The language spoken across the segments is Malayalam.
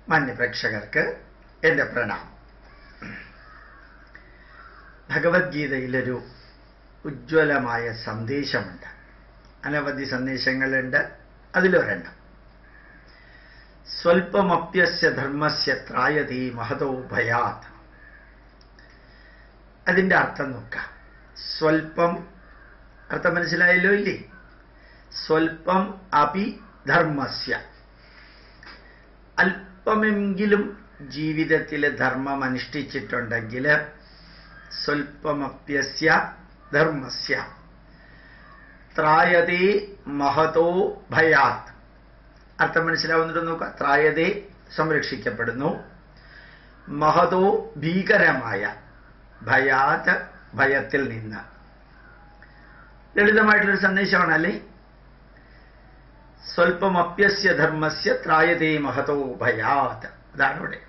മാന്യപ്രേക്ഷകർക്ക് എൻ്റെ പ്രണാമം. ഭഗവത്ഗീതയിലൊരു ഉജ്ജ്വലമായ സന്ദേശമുണ്ട്. അനവധി സന്ദേശങ്ങളുണ്ട്. അതിലൊരെണ്ണം, സ്വൽപമപ്യസ്യ ധർമ്മസ്യ ത്രായതേ മഹതോ ഭയാത്. അതിൻ്റെ അർത്ഥം നോക്കാം. സ്വൽപ്പം, അർത്ഥം മനസ്സിലായല്ലോ ഇല്ലേ? സ്വൽപ്പം അപി ധർമ്മസ്യ, അല്പമെങ്കിലും ജീവിതത്തിൽ ധർമ്മം അനുഷ്ഠിച്ചിട്ടുണ്ടെങ്കിൽ സ്വൽപമപ്യസ്യ ധർമ്മസ്യ ത്രായതേ മഹതോ ഭയാത്. അർത്ഥം മനസ്സിലാവുന്നുണ്ട് നോക്കുക. ത്രായതേ സംരക്ഷിക്കപ്പെടുന്നു, മഹതോ ഭീകരമായ, ഭയാത് ഭയത്തിൽ നിന്ന്. ലളിതമായിട്ടുള്ളൊരു സന്ദേശമാണല്ലേ? സ്വൽപമപ്യസ്യ ധർമ്മസ്യ ത്രായതേ മഹതോ ഭയാത്. അതാണ് ഇവിടെ.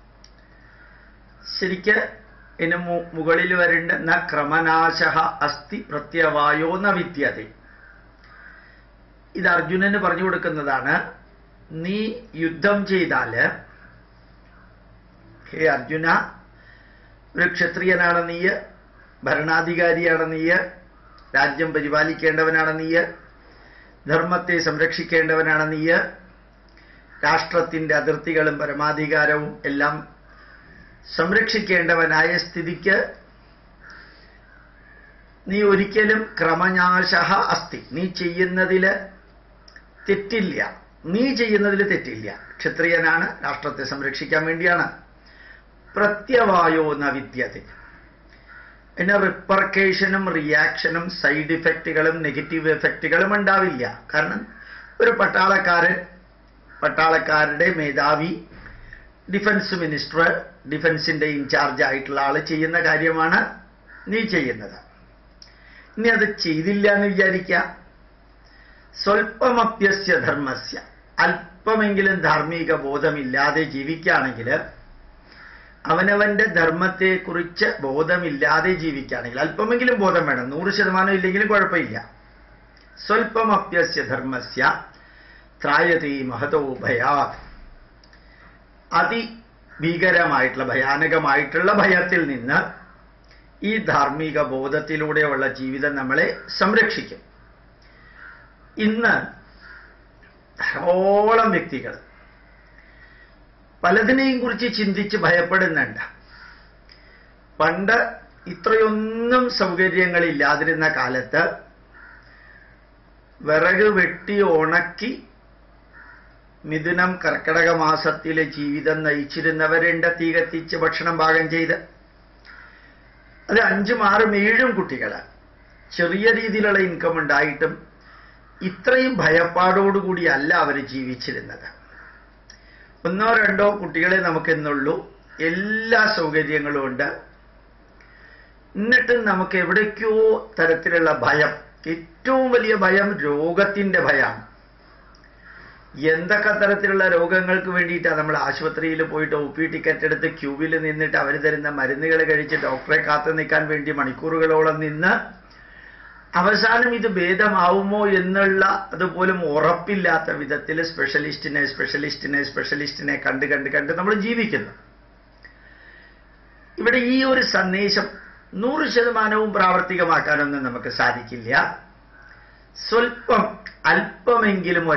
ശരിക്ക് ഇതിന് മുകളിൽ വരേണ്ട ന ക്രമനാശഃ അസ്തി പ്രത്യവായോ ന വിദ്യതേ. ഇത് അർജുനന് പറഞ്ഞു കൊടുക്കുന്നതാണ്. നീ യുദ്ധം ചെയ്താല്, ഹേ അർജുന, ഒരു ക്ഷത്രിയനാണ് നീ, ഭരണാധികാരിയാണ് നീ, രാജ്യം പരിപാലിക്കേണ്ടവനാണ് നീ, ധർമ്മത്തെ സംരക്ഷിക്കേണ്ടവനാണ് നീ, രാഷ്ട്രത്തിൻ്റെ അതിർത്തികളും പരമാധികാരവും എല്ലാം സംരക്ഷിക്കേണ്ടവനായ സ്ഥിതിക്ക് നീ ഒരിക്കലും ക്രമനാശഃ അസ്തി, നീ ചെയ്യുന്നതിൽ തെറ്റില്ല. നീ ചെയ്യുന്നതിൽ തെറ്റില്ല. ക്ഷത്രിയനാണ്, രാഷ്ട്രത്തെ സംരക്ഷിക്കാൻ വേണ്ടിയാണ്. പ്രത്യവായോ ന വിദ്യതേ. പിന്നെ റിപ്പർക്കേഷനും റിയാക്ഷനും സൈഡ് ഇഫക്റ്റുകളും നെഗറ്റീവ് എഫക്റ്റുകളും ഉണ്ടാവില്ല. കാരണം ഒരു പട്ടാളക്കാരുടെ മേധാവി, ഡിഫൻസ് മിനിസ്റ്റർ, ഡിഫൻസിന്റെ ഇൻചാർജ് ആയിട്ടുള്ള ആൾ ചെയ്യുന്ന കാര്യമാണ് നീ ചെയ്യുന്നത്. ഇനി അത് ചെയ്തില്ല എന്ന് വിചാരിക്കുക. സ്വൽപമപ്യസ്യ ധർമ്മസ്യ, അല്പമെങ്കിലും ധാർമ്മിക ബോധമില്ലാതെ ജീവിക്കുകയാണെങ്കിൽ, അവനവന്റെ ധർമ്മത്തെക്കുറിച്ച് ബോധമില്ലാതെ ജീവിക്കുകയാണെങ്കിൽ, അല്പമെങ്കിലും ബോധം വേണം, 100% ഇല്ലെങ്കിലും കുഴപ്പമില്ല. സ്വൽപമപ്യസ്യ ധർമ്മസ്യ ത്രായതേ മഹതോ ഭയാത്. അതിഭീകരമായിട്ടുള്ള, ഭയാനകമായിട്ടുള്ള ഭയത്തിൽ നിന്ന് ഈ ധാർമ്മിക ബോധത്തിലൂടെയുള്ള ജീവിതം നമ്മളെ സംരക്ഷിക്കും. ഇന്ന് ധാരാളം വ്യക്തികൾ പലതിനെയും കുറിച്ച് ചിന്തിച്ച് ഭയപ്പെടുന്നുണ്ട്. പണ്ട് ഇത്രയൊന്നും സൗകര്യങ്ങളില്ലാതിരുന്ന കാലത്ത് വിറക് വെട്ടി ഉണക്കി മിഥുനം കർക്കിടക മാസത്തിലെ ജീവിതം നയിച്ചിരുന്നവരുണ്ട്. തീ കത്തിച്ച് ഭക്ഷണം പാകം ചെയ്ത്. അത് 5, 6, 7 കുട്ടികൾ ചെറിയ രീതിയിലുള്ള ഇൻകം ഉണ്ടായിട്ടും ഇത്രയും ഭയപ്പാടോടുകൂടിയല്ല അവർ ജീവിച്ചിരുന്നത്. 1, 2 കുട്ടികളെ നമുക്കെന്നുള്ളൂ. എല്ലാ സൗകര്യങ്ങളും ഉണ്ട്. എന്നിട്ടും നമുക്ക് എവിടേക്കോ തരത്തിലുള്ള ഭയം. ഏറ്റവും വലിയ ഭയം രോഗത്തിൻ്റെ ഭയമാണ്. എന്തൊക്കെ തരത്തിലുള്ള രോഗങ്ങൾക്ക് വേണ്ടിയിട്ടാണ് നമ്മൾ ആശുപത്രിയിൽ പോയിട്ട് OP ടിക്കറ്റ് എടുത്ത് ക്യൂവിൽ നിന്നിട്ട് അവർ തരുന്ന മരുന്നുകൾ കഴിച്ച് ഡോക്ടറെ കാത്തു നിൽക്കാൻ വേണ്ടി മണിക്കൂറുകളോളം നിന്ന് അവസാനം ഇത് ഭേദമാവുമോ എന്നുള്ള അതുപോലും ഉറപ്പില്ലാത്ത വിധത്തിൽ സ്പെഷ്യലിസ്റ്റിനെ കണ്ട് നമ്മൾ ജീവിക്കുന്നു. ഇവിടെ ഈ ഒരു സന്ദേശം 100% പ്രാവർത്തികമാക്കാനൊന്നും നമുക്ക് സാധിക്കില്ല. സ്വൽപ്പം, അല്പമെങ്കിലും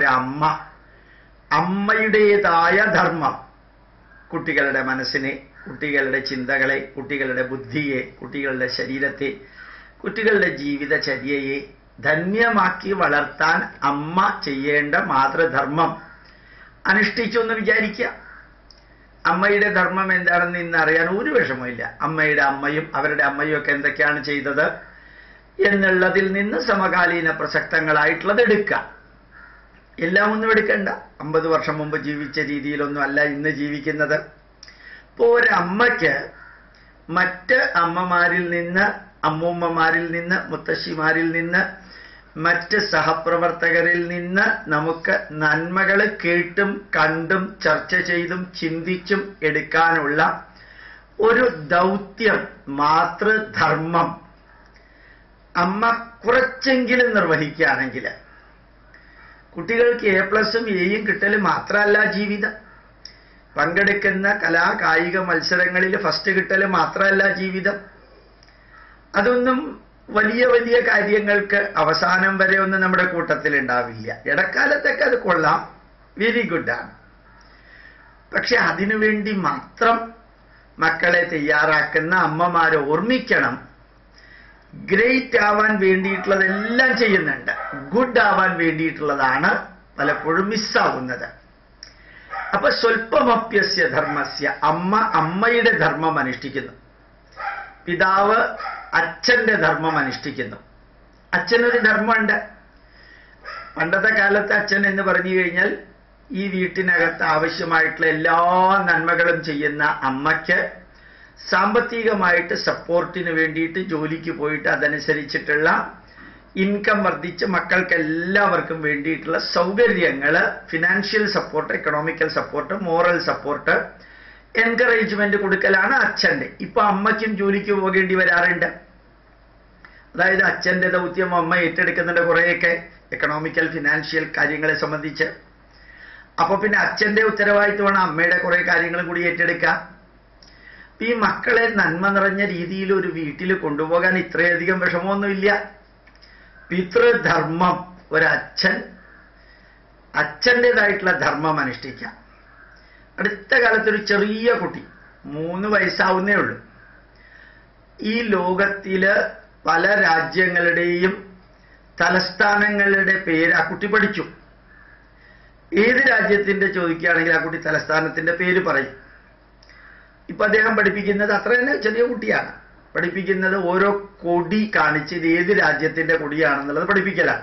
അമ്മയുടേതായ ധർമ്മം കുട്ടികളുടെ മനസ്സിനെ, കുട്ടികളുടെ ചിന്തകളെ, കുട്ടികളുടെ ബുദ്ധിയെ, കുട്ടികളുടെ ശരീരത്തെ, കുട്ടികളുടെ ജീവിതചര്യയെ ധന്യമാക്കി വളർത്താൻ അമ്മ ചെയ്യേണ്ട മാതൃധർമ്മം അനുഷ്ഠിച്ചു എന്ന് വിചാരിക്കുക. അമ്മയുടെ ധർമ്മം എന്താണെന്ന് ഇന്ന് അറിയാൻ ഒരു വിഷമമില്ല. അമ്മയുടെ അമ്മയും അവരുടെ അമ്മയും ഒക്കെ എന്തൊക്കെയാണ് ചെയ്തത് എന്നുള്ളതിൽ നിന്ന് സമകാലീന പ്രസക്തങ്ങളായിട്ടുള്ളത് എടുക്കുക. എല്ലാം ഒന്നും എടുക്കണ്ട. 50 വർഷം മുമ്പ് ജീവിച്ച രീതിയിലൊന്നും അല്ല ഇന്ന് ജീവിക്കുന്നത്. ഇപ്പോൾ ഒരമ്മയ്ക്ക് മറ്റ് അമ്മമാരിൽ നിന്ന്, അമ്മൂമ്മമാരിൽ നിന്ന്, മുത്തശ്ശിമാരിൽ നിന്ന്, മറ്റ് സഹപ്രവർത്തകരിൽ നിന്ന് നമുക്ക് നന്മകൾ കേട്ടും കണ്ടും ചർച്ച ചെയ്തും ചിന്തിച്ചും എടുക്കാനുള്ള ഒരു ദൗത്യം, മാതൃധർമ്മം അമ്മ കുറച്ചെങ്കിലും നിർവഹിക്കുകയാണെങ്കിൽ കുട്ടികൾക്ക് A+ഉം Aയും കിട്ടൽ മാത്രമല്ല ജീവിതം. പങ്കെടുക്കുന്ന കായിക മത്സരങ്ങളിൽ ഫസ്റ്റ് കിട്ടൽ മാത്രമല്ല ജീവിതം. അതൊന്നും വലിയ വലിയ കാര്യങ്ങൾക്ക് അവസാനം വരെ ഒന്നും നമ്മുടെ കൂട്ടത്തിൽ ഉണ്ടാവില്ല. ഇടക്കാലത്തൊക്കെ അത് കൊള്ളാം, വെരി ഗുഡാണ്. പക്ഷെ അതിനുവേണ്ടി മാത്രം മക്കളെ തയ്യാറാക്കുന്ന അമ്മമാരെ ഓർമ്മിക്കണം, ഗ്രേറ്റ് ആവാൻ വേണ്ടിയിട്ടുള്ളതെല്ലാം ചെയ്യുന്നുണ്ട്, ഗുഡ് ആവാൻ വേണ്ടിയിട്ടുള്ളതാണ് പലപ്പോഴും മിസ്സാവുന്നത്. അപ്പൊ സ്വൽപ്പമപ്യസ്യ ധർമ്മസ്യ, അമ്മയുടെ ധർമ്മം അനുഷ്ഠിക്കുന്നു, പിതാവ് അച്ഛന്റെ ധർമ്മം അനുഷ്ഠിക്കുന്നു. അച്ഛനൊരു ധർമ്മമുണ്ട്. പണ്ടത്തെ കാലത്ത് അച്ഛൻ എന്ന് പറഞ്ഞു കഴിഞ്ഞാൽ ഈ വീട്ടിനകത്ത് ആവശ്യമായിട്ടുള്ള എല്ലാ നന്മകളും ചെയ്യുന്ന അമ്മയ്ക്ക് സാമ്പത്തികമായിട്ട് സപ്പോർട്ടിന് വേണ്ടിയിട്ട് ജോലിക്ക് പോയിട്ട് അതനുസരിച്ചിട്ടുള്ള ഇൻകം വർദ്ധിച്ച് മക്കൾക്ക് എല്ലാവർക്കും വേണ്ടിയിട്ടുള്ള സൗകര്യങ്ങൾ, financial support, economical support, moral support, encouragement കൊടുക്കലാണ് അച്ഛൻ്റെ. ഇപ്പൊ അമ്മയ്ക്കും ജോലിക്ക് പോകേണ്ടി വരാറുണ്ട്. അതായത് അച്ഛൻ്റെ ദൗത്യം അമ്മ ഏറ്റെടുക്കുന്നുണ്ട് കുറേയൊക്കെ, എക്കണോമിക്കൽ ഫിനാൻഷ്യൽ കാര്യങ്ങളെ സംബന്ധിച്ച്. അപ്പൊ പിന്നെ അച്ഛൻ്റെ ഉത്തരവാദിത്വമാണ് അമ്മയുടെ കുറെ കാര്യങ്ങളും കൂടി ഏറ്റെടുക്കുക. ഈ മക്കളെ നന്മ നിറഞ്ഞ രീതിയിൽ ഒരു വീട്ടിൽ കൊണ്ടുപോകാൻ ഇത്രയധികം വിഷമമൊന്നുമില്ല. പിതൃധർമ്മം, ഒരച്ഛൻ അച്ഛൻ്റെതായിട്ടുള്ള ധർമ്മം അനുഷ്ഠിക്കാം. അടുത്ത കാലത്തൊരു ചെറിയ കുട്ടി 3 വയസ്സാവുന്നേ ഉള്ളൂ. ഈ ലോകത്തില് പല രാജ്യങ്ങളുടെയും തലസ്ഥാനങ്ങളുടെ പേര് ആ കുട്ടി പഠിച്ചു. ഏത് രാജ്യത്തിന്റെ ചോദിക്കുകയാണെങ്കിൽ ആ കുട്ടി തലസ്ഥാനത്തിന്റെ പേര് പറയും. ഇപ്പൊ അദ്ദേഹം പഠിപ്പിക്കുന്നത് അത്ര തന്നെ ചെറിയ കുട്ടിയാണ്. പഠിപ്പിക്കുന്നത് ഓരോ കൊടി കാണിച്ച് ഇത് ഏത് രാജ്യത്തിന്റെ കൊടിയാണെന്നുള്ളത് പഠിപ്പിക്കലാണ്.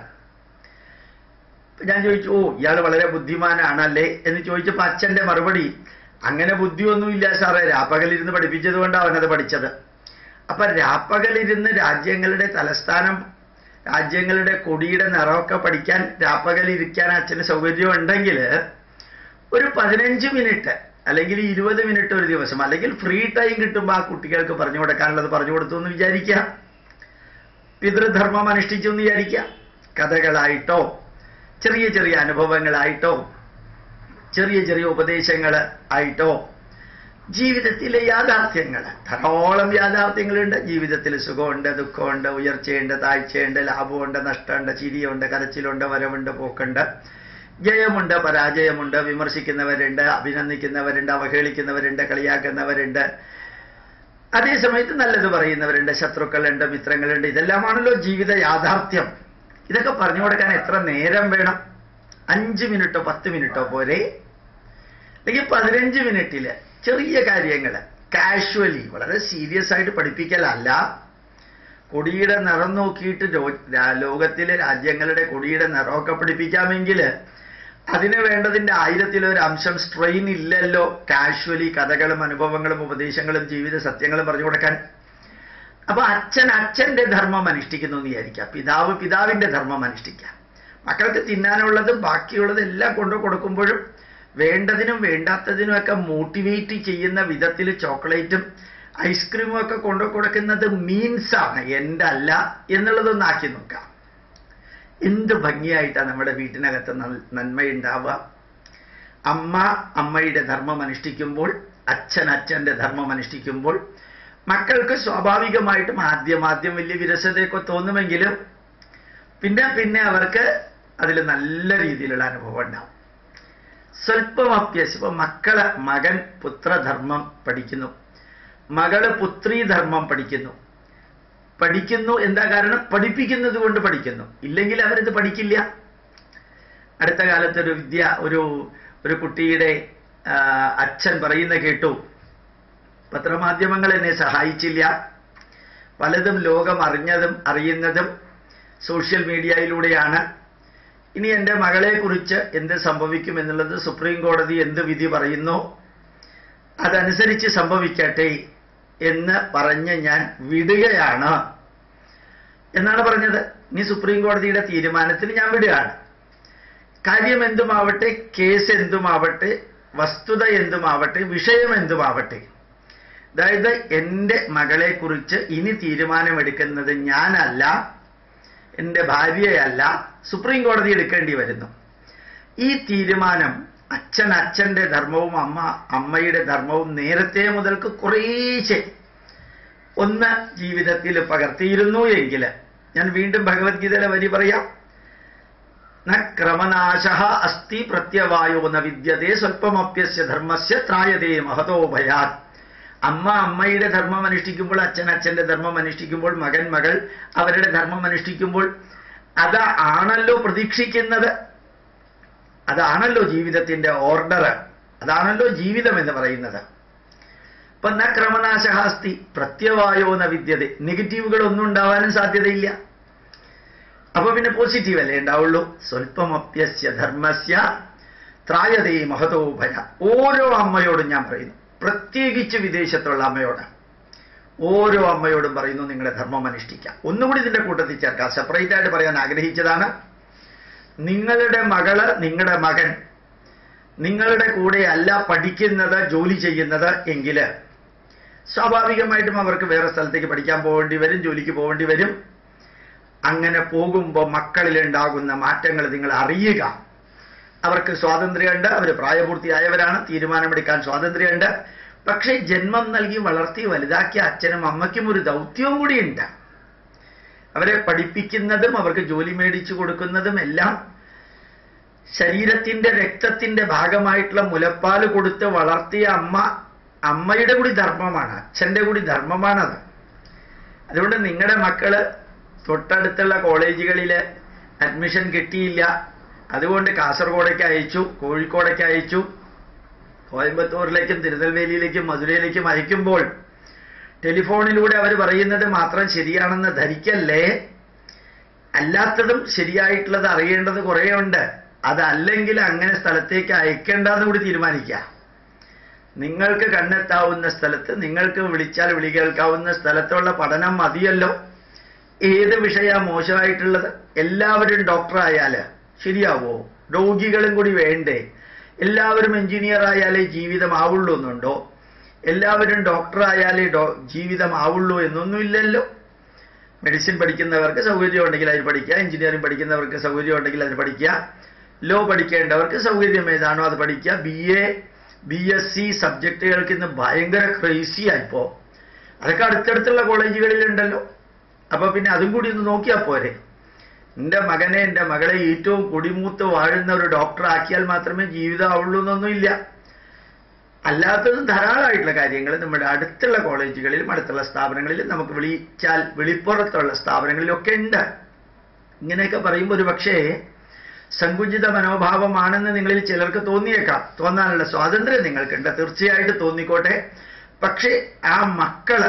ഞാൻ ചോദിച്ചു, ഓ ഇയാൾ വളരെ ബുദ്ധിമാനാണല്ലേ എന്ന് ചോദിച്ചപ്പോ അച്ഛന്റെ മറുപടി, അങ്ങനെ ബുദ്ധിയൊന്നുമില്ല സാറേ, രാപ്പകലിരുന്ന് പഠിപ്പിച്ചത് കൊണ്ടാണ് അവനത് പഠിച്ചത്. അപ്പൊ രാപ്പകലിരുന്ന് രാജ്യങ്ങളുടെ തലസ്ഥാനം, രാജ്യങ്ങളുടെ കൊടിയുടെ നിറമൊക്കെ പഠിക്കാൻ രാപ്പകലിരിക്കാൻ അച്ഛന് സൗകര്യം ഉണ്ടെങ്കിൽ ഒരു 15 മിനിറ്റ് അല്ലെങ്കിൽ 20 മിനിറ്റ് ഒരു ദിവസം, അല്ലെങ്കിൽ ഫ്രീ ടൈം കിട്ടുമ്പോൾ ആ കുട്ടികൾക്ക് പറഞ്ഞു കൊടുക്കാനുള്ളത് പറഞ്ഞു കൊടുത്തു എന്ന് വിചാരിക്കുക. പിതൃധർമ്മം അനുഷ്ഠിച്ചു എന്ന് വിചാരിക്കുക. കഥകളായിട്ടോ ചെറിയ ചെറിയ അനുഭവങ്ങളായിട്ടോ ചെറിയ ചെറിയ ഉപദേശങ്ങൾ ആയിട്ടോ ജീവിതത്തിലെ യാഥാർത്ഥ്യങ്ങൾ, ധാരാളം യാഥാർത്ഥ്യങ്ങളുണ്ട് ജീവിതത്തിൽ. സുഖമുണ്ട്, ദുഃഖമുണ്ട്, ഉയർച്ചയുണ്ട്, താഴ്ചയുണ്ട്, ലാഭമുണ്ട്, നഷ്ടമുണ്ട്, ചിരിയുണ്ട്, കരച്ചിലുണ്ട്, വരവുണ്ട്, പോക്കുണ്ട്, ജയമുണ്ട്, പരാജയമുണ്ട്, വിമർശിക്കുന്നവരുണ്ട്, അഭിനന്ദിക്കുന്നവരുണ്ട്, അവഹേളിക്കുന്നവരുണ്ട്, കളിയാക്കുന്നവരുണ്ട്, അതേസമയത്ത് നല്ലത് പറയുന്നവരുണ്ട്, ശത്രുക്കളുണ്ട്, മിത്രങ്ങളുണ്ട്. ഇതെല്ലാമാണല്ലോ ജീവിത യാഥാർത്ഥ്യം. ഇതൊക്കെ പറഞ്ഞു കൊടുക്കാൻ എത്ര നേരം വേണം? 5 മിനിറ്റോ 10 മിനിറ്റോ പോരെ? അല്ലെങ്കിൽ 15 മിനിറ്റില് ചെറിയ കാര്യങ്ങൾ കാഷ്വലി വളരെ സീരിയസ് ആയിട്ട് പഠിപ്പിക്കലല്ല. കൊടിയുടെ നിറം നോക്കിയിട്ട് ലോകത്തിലെ രാജ്യങ്ങളുടെ കൊടിയുടെ നിറമൊക്കെ പഠിപ്പിക്കാമെങ്കിൽ അതിന് വേണ്ടതിൻ്റെ 1000-ലൊരു അംശം സ്ട്രെയിൻ ഇല്ലല്ലോ കാഷ്വലി കഥകളും അനുഭവങ്ങളും ഉപദേശങ്ങളും ജീവിത സത്യങ്ങളും പറഞ്ഞു കൊടുക്കാൻ. അപ്പൊ അച്ഛൻ അച്ഛൻ്റെ ധർമ്മം അനുഷ്ഠിക്കുന്നു എന്ന് വിചാരിക്കാം, പിതാവ് പിതാവിൻ്റെ ധർമ്മം അനുഷ്ഠിക്കാം. മക്കൾക്ക് തിന്നാനുള്ളതും ബാക്കിയുള്ളതും എല്ലാം കൊണ്ടു കൊടുക്കുമ്പോഴും വേണ്ടതിനും വേണ്ടാത്തതിനുമൊക്കെ മോട്ടിവേറ്റ് ചെയ്യുന്ന വിധത്തിൽ ചോക്ലേറ്റും ഐസ്ക്രീമും ഒക്കെ കൊണ്ടു കൊടുക്കുന്നത് മീൻസാണ്, എൻ്റെ അല്ല എന്നുള്ളതൊന്ന് ആക്കി നോക്കാം. എന്ത് ഭംഗിയായിട്ടാണ് നമ്മുടെ വീട്ടിനകത്ത് നന്മയുണ്ടാവുക. അമ്മ അമ്മയുടെ ധർമ്മം അനുഷ്ഠിക്കുമ്പോൾ, അച്ഛൻ അച്ഛൻ്റെ ധർമ്മം അനുഷ്ഠിക്കുമ്പോൾ മക്കൾക്ക് സ്വാഭാവികമായിട്ടും ആദ്യം വലിയ വിരസതയൊക്കെ തോന്നുമെങ്കിലും പിന്നെ അവർക്ക് അതിൽ നല്ല രീതിയിലുള്ള അനുഭവം ഉണ്ടാവും. സ്വല്പം അഭ്യാസം. ഇപ്പൊ മകൻ പുത്രധർമ്മം പഠിക്കുന്നു, മകള് പുത്രീധർമ്മം പഠിക്കുന്നു. എന്താ കാരണം? പഠിപ്പിക്കുന്നത് കൊണ്ട് പഠിക്കുന്നു. ഇല്ലെങ്കിൽ അവരിത് പഠിക്കില്ല. അടുത്ത കാലത്തൊരു ഒരു കുട്ടിയുടെ അച്ഛൻ പറയുന്ന കേട്ടു, പത്രമാധ്യമങ്ങൾ എന്നെ സഹായിച്ചില്ല, പലതും ലോകം അറിയുന്നതും സോഷ്യൽ മീഡിയയിലൂടെയാണ്. ഇനി എൻ്റെ മകളെക്കുറിച്ച് എന്ത് സംഭവിക്കും എന്നുള്ളത് സുപ്രീം കോടതി എന്ത് വിധി പറയുന്നു അതനുസരിച്ച് സംഭവിക്കട്ടെ എന്ന് പറഞ്ഞ് ഞാൻ വിടുകയാണ് എന്നാണ് പറഞ്ഞത്. ഇനി സുപ്രീം കോടതിയുടെ തീരുമാനത്തിന് ഞാൻ വിടുകയാണ്. കാര്യം എന്തുമാവട്ടെ, കേസ് എന്തുമാവട്ടെ, വസ്തുത എന്തുമാവട്ടെ, വിഷയം എന്തുമാവട്ടെ, അതായത് എൻ്റെ മകളെക്കുറിച്ച് ഇനി തീരുമാനമെടുക്കുന്നത് ഞാനല്ല, എൻ്റെ ഭാര്യയല്ല, സുപ്രീം കോടതി എടുക്കേണ്ടി വരുന്നു. ഈ തീരുമാനം അച്ഛൻ അച്ഛൻ്റെ ധർമ്മവും അമ്മ അമ്മയുടെ ധർമ്മവും നേരത്തെ മുതൽക്ക് കുറേശ്ശെ ഒന്ന് ജീവിതത്തിൽ പകർത്തിയിരുന്നു എങ്കിൽ, ഞാൻ വീണ്ടും ഭഗവത്ഗീതയിലെ വരി പറയാം, ന ക്രമനാശ അസ്തി പ്രത്യവായോ ന വിദ്യതേ സ്വല്പമപ്യസ്യ ധർമ്മസ്യ ത്രായതേ മഹതോ ഭയാത്. അമ്മ അമ്മയുടെ ധർമ്മം അനുഷ്ഠിക്കുമ്പോൾ, അച്ഛൻ അച്ഛൻ്റെ ധർമ്മം അനുഷ്ഠിക്കുമ്പോൾ, മകൻ മകൾ അവരുടെ ധർമ്മം അനുഷ്ഠിക്കുമ്പോൾ, അതാണല്ലോ പ്രതീക്ഷിക്കുന്നത്, അതാണല്ലോ ജീവിതത്തിൻ്റെ ഓർഡർ, അതാണല്ലോ ജീവിതം എന്ന് പറയുന്നത്. അപ്പൊ ന ക്രമനാശാസ്തി പ്രത്യവായോ ന വിദ്യത, നെഗറ്റീവുകളൊന്നും ഉണ്ടാവാനും സാധ്യതയില്ല. അപ്പൊ പിന്നെ പോസിറ്റീവ് അല്ലേ ഉണ്ടാവുള്ളൂ. സ്വല്പമപ്യസ്യ ധർമ്മസ്യ ത്രായതേ മഹതോ ഭയ. ഓരോ അമ്മയോടും ഞാൻ പറയുന്നു, പ്രത്യേകിച്ച് വിദേശത്തുള്ള അമ്മയോട്, ഓരോ അമ്മയോടും പറയുന്നു, നിങ്ങളുടെ ധർമ്മം അനുഷ്ഠിക്കാം. ഒന്നുകൂടി ഇതിന്റെ കൂട്ടത്തിൽ ചേർക്കാം, സെപ്പറേറ്റ് ആയിട്ട് പറയാൻ ആഗ്രഹിച്ചതാണ്. നിങ്ങളുടെ മകള്, നിങ്ങളുടെ മകൻ നിങ്ങളുടെ കൂടെ അല്ല പഠിക്കുന്നത്, ജോലി ചെയ്യുന്നത് എങ്കിൽ സ്വാഭാവികമായിട്ടും അവർക്ക് വേറെ സ്ഥലത്തേക്ക് പഠിക്കാൻ പോകേണ്ടി വരും, ജോലിക്ക് പോകേണ്ടി വരും. അങ്ങനെ പോകുമ്പോൾ മക്കളിലുണ്ടാകുന്ന മാറ്റങ്ങൾ നിങ്ങൾ അറിയുക. അവർക്ക് സ്വാതന്ത്ര്യമുണ്ട്, അവർ പ്രായപൂർത്തിയായവരാണ്, തീരുമാനമെടുക്കാൻ സ്വാതന്ത്ര്യമുണ്ട്. പക്ഷേ ജന്മം നൽകി വളർത്തി വലുതാക്കിയ അച്ഛനും അമ്മയ്ക്കും ഒരു ദൗത്യവും കൂടിയുണ്ട്. അവരെ പഠിപ്പിക്കുന്നതും അവർക്ക് ജോലി മേടിച്ചു കൊടുക്കുന്നതും എല്ലാം ശരീരത്തിന്റെ രക്തത്തിന്റെ ഭാഗമായിട്ടുള്ള മുലപ്പാല് കൊടുത്ത് വളർത്തിയ അമ്മയുടെ കൂടി ധർമ്മമാണ്, അച്ഛൻ്റെ കൂടി ധർമ്മമാണത്. അതുകൊണ്ട് നിങ്ങളുടെ മക്കള് തൊട്ടടുത്തുള്ള കോളേജുകളിൽ അഡ്മിഷൻ കിട്ടിയില്ല, അതുകൊണ്ട് കാസർഗോഡേക്ക് അയച്ചു, കോഴിക്കോടേക്ക് അയച്ചു, കോയമ്പത്തൂരിലേക്കും തിരുനെൽവേലിയിലേക്കും മധുരയിലേക്കും അയക്കുമ്പോൾ ടെലിഫോണിലൂടെ അവർ പറയുന്നത് മാത്രം ശരിയാണെന്ന് ധരിക്കല്ലേ. അല്ലാത്തതും ശരിയായിട്ടുള്ളത് അറിയേണ്ടത് കുറേ ഉണ്ട്. അതല്ലെങ്കിൽ അങ്ങനെ സ്ഥലത്തേക്ക് അയക്കേണ്ടെന്ന് കൂടി തീരുമാനിക്കുക. നിങ്ങൾക്ക് കണ്ണെത്താവുന്ന സ്ഥലത്ത്, നിങ്ങൾക്ക് വിളിച്ചാൽ വിളി കേൾക്കാവുന്ന സ്ഥലത്തുള്ള പഠനം മതിയല്ലോ. ഏത് വിഷയമാണ് മോശമായിട്ടുള്ളത്? എല്ലാവരും ഡോക്ടറായാൽ ശരിയാവോ? രോഗികളും കൂടി വേണ്ടേ? എല്ലാവരും എഞ്ചിനീയർ ആയാലേ ജീവിതം ആവുള്ളൂ എന്നുണ്ടോ? എല്ലാവരും ഡോക്ടറായാലേ ജീവിതം ആവുള്ളൂ എന്നൊന്നുമില്ലല്ലോ. മെഡിസിൻ പഠിക്കുന്നവർക്ക് സൗകര്യം ഉണ്ടെങ്കിൽ അതിൽ പഠിക്കുക, എഞ്ചിനീയറിംഗ് പഠിക്കുന്നവർക്ക് സൗകര്യം ഉണ്ടെങ്കിൽ അതിൽ പഠിക്കുക, ലോ പഠിക്കേണ്ടവർക്ക് സൗകര്യം ഏതാണോ അത് പഠിക്കുക. BSc സബ്ജക്റ്റുകൾക്ക് ഇന്ന് ഭയങ്കര ക്രേസിയായിപ്പോ, അതൊക്കെ അടുത്തടുത്തുള്ള കോളേജുകളിലുണ്ടല്ലോ. അപ്പൊ പിന്നെ അതും കൂടി ഒന്ന് നോക്കിയാൽ പോരെ. എൻ്റെ മകനെ, എൻ്റെ മകളെ ഏറ്റവും കൊടിമൂത്ത് വാഴുന്ന ഒരു ഡോക്ടറാക്കിയാൽ മാത്രമേ ജീവിതം ആവുള്ളൂ എന്നൊന്നുമില്ല. അല്ലാത്തതും ധാരാളമായിട്ടുള്ള കാര്യങ്ങൾ നമ്മുടെ അടുത്തുള്ള കോളേജുകളിലും അടുത്തുള്ള സ്ഥാപനങ്ങളിലും നമുക്ക് വിളിച്ചാൽ വെളിപ്പുറത്തുള്ള സ്ഥാപനങ്ങളിലൊക്കെ ഉണ്ട്. ഇങ്ങനെയൊക്കെ പറയുമ്പോൾ ഒരു പക്ഷേ സങ്കുചിത മനോഭാവമാണെന്ന് നിങ്ങളിൽ ചിലർക്ക് തോന്നിയേക്കാം. തോന്നാനുള്ള സ്വാതന്ത്ര്യം നിങ്ങൾക്കുണ്ട്, തീർച്ചയായിട്ടും തോന്നിക്കോട്ടെ. പക്ഷേ ആ മക്കള്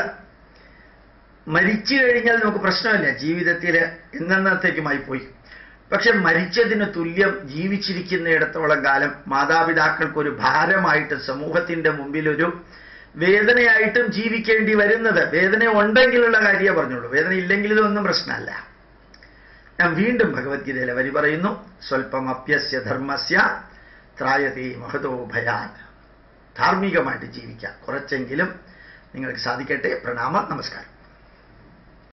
മരിച്ചു കഴിഞ്ഞാൽ നമുക്ക് പ്രശ്നമില്ല, ജീവിതത്തിൽ എന്നത്തേക്കുമായി പോയി. പക്ഷെ മരിച്ചതിന് തുല്യം ജീവിച്ചിരിക്കുന്നിടത്തോളം കാലം മാതാപിതാക്കൾക്കൊരു ഭാരമായിട്ട് സമൂഹത്തിന്റെ മുമ്പിൽ ഒരു വേദനയായിട്ടും ജീവിക്കേണ്ടി വരുന്നത്. വേദന ഉണ്ടെങ്കിലുള്ള കാര്യമേ പറഞ്ഞുള്ളൂ, വേദന ഇല്ലെങ്കിൽ ഇതൊന്നും പ്രശ്നമല്ല. ഞാൻ വീണ്ടും ഭഗവത്ഗീതയിലെ വരി പറയുന്നു, സ്വല്പമപ്യസ്യ ധർമ്മസ്യ ത്രായതേ മഹതോ ഭയാൻ. ധാർമ്മികമായിട്ട് ജീവിക്കാം, കുറച്ചെങ്കിലും നിങ്ങൾക്ക് സാധിക്കട്ടെ. പ്രണാമം, നമസ്കാരം.